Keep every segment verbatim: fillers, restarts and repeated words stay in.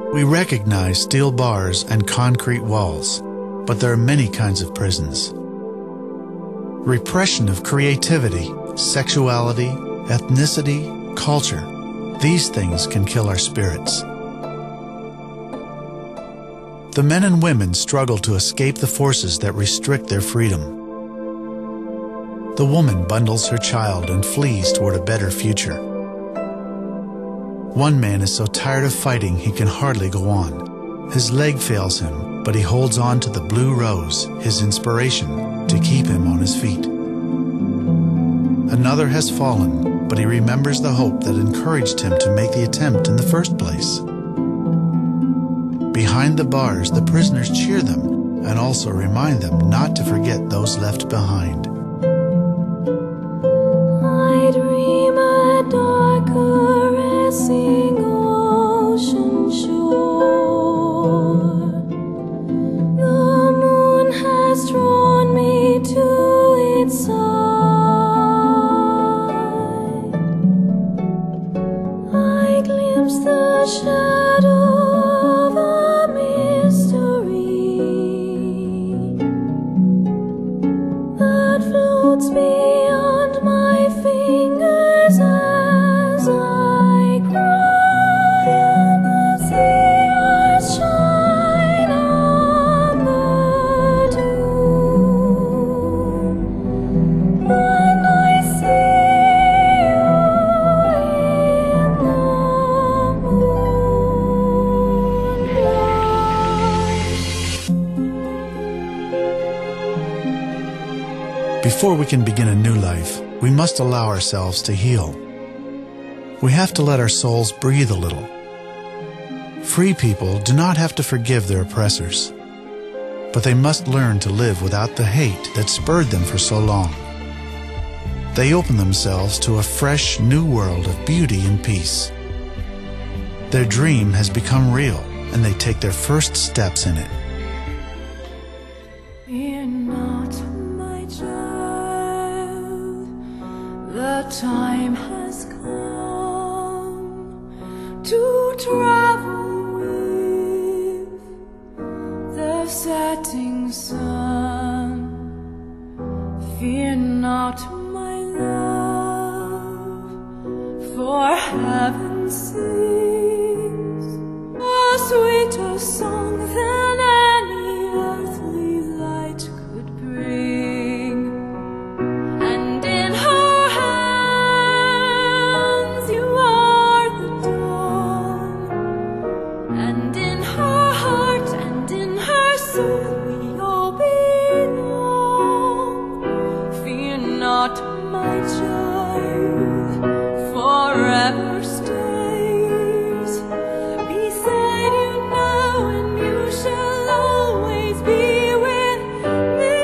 We recognize steel bars and concrete walls, but there are many kinds of prisons. Repression of creativity, sexuality, ethnicity, culture. These things can kill our spirits. The men and women struggle to escape the forces that restrict their freedom. The woman bundles her child and flees toward a better future. One man is so tired of fighting he can hardly go on. His leg fails him, but he holds on to the blue rose, his inspiration, to keep him on his feet. Another has fallen, but he remembers the hope that encouraged him to make the attempt in the first place. Behind the bars, the prisoners cheer them and also remind them not to forget those left behind. I dream a dark caressing ocean shore. The moon has drawn me to its side. I glimpse the shadow of a mystery that floats beyond my fingers as I cry, and the stars shine on the dune, and I see you in the moonlight. Before we can begin a new life, we must allow ourselves to heal. We have to let our souls breathe a little. Free people do not have to forgive their oppressors, but they must learn to live without the hate that spurred them for so long. They open themselves to a fresh, new world of beauty and peace. Their dream has become real, and they take their first steps in it. Fear not, my child, the time has come to travel with the setting sun. Fear not, my love, for heaven sings a sweeter song than any earthly light could bring. And in her hands you are the dawn, and in her heart and in her soul we all belong. Fear not, my child, forever stays beside you now, and you shall always be with me.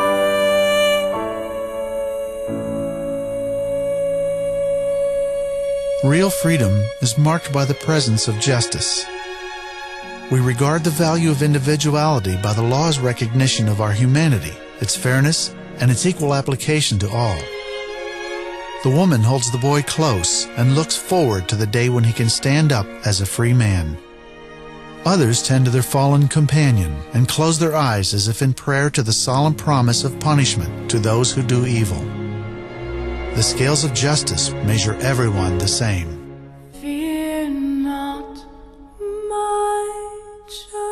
Real freedom is marked by the presence of justice. We regard the value of individuality by the law's recognition of our humanity, its fairness, and its equal application to all. The woman holds the boy close and looks forward to the day when he can stand up as a free man. Others tend to their fallen companion and close their eyes as if in prayer to the solemn promise of punishment to those who do evil. The scales of justice measure everyone the same. Fear not, my child.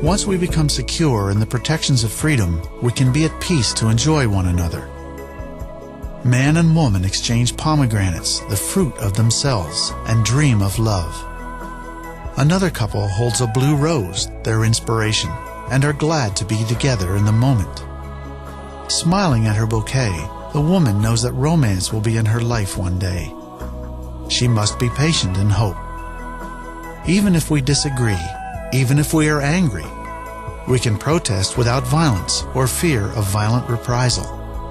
Once we become secure in the protections of freedom, we can be at peace to enjoy one another. Man and woman exchange pomegranates, the fruit of themselves, and dream of love. Another couple holds a blue rose, their inspiration, and are glad to be together in the moment. Smiling at her bouquet, the woman knows that romance will be in her life one day. She must be patient and hope. Even if we disagree, even if we are angry, we can protest without violence or fear of violent reprisal.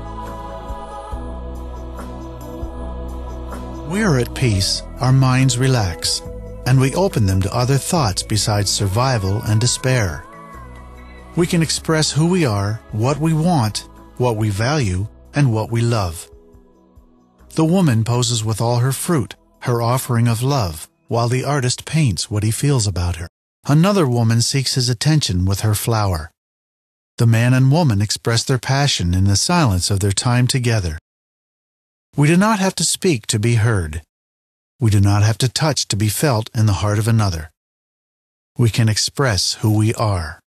We are at peace, our minds relax, and we open them to other thoughts besides survival and despair. We can express who we are, what we want, what we value, and what we love. The woman poses with all her fruit, her offering of love, while the artist paints what he feels about her. Another woman seeks his attention with her flower. The man and woman express their passion in the silence of their time together. We do not have to speak to be heard. We do not have to touch to be felt in the heart of another. We can express who we are.